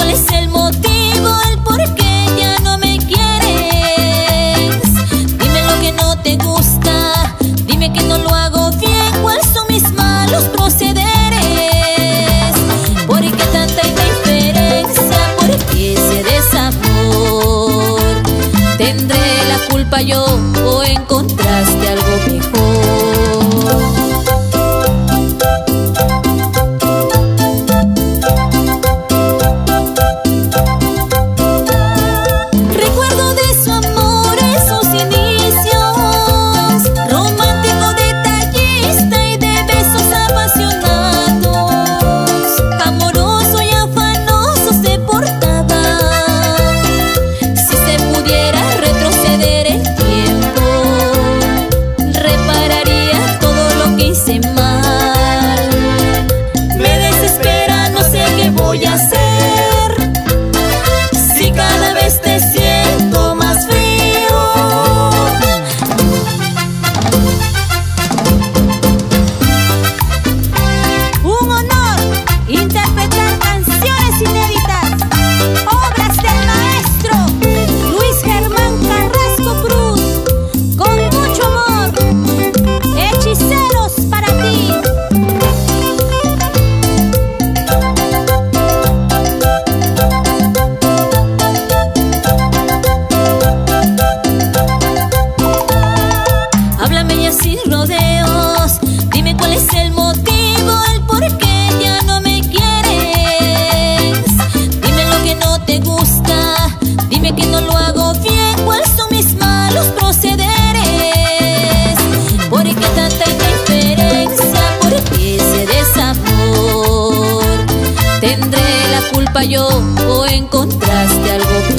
cuál es el motivo, el por qué ya no me quieres. Dime lo que no te gusta, dime que no lo hago bien, cuáles son mis malos procederes. ¿Por qué tanta indiferencia? ¿Por qué ese desamor? ¿Tendré la culpa yo o encontraste algo mejor? Sin rodeos, dime cuál es el motivo, el por qué ya no me quieres. Dime lo que no te gusta, dime que no lo hago bien, cuáles son mis malos procederes. ¿Por qué tanta indiferencia? ¿Por qué ese desamor? ¿Tendré la culpa yo o encontraste algo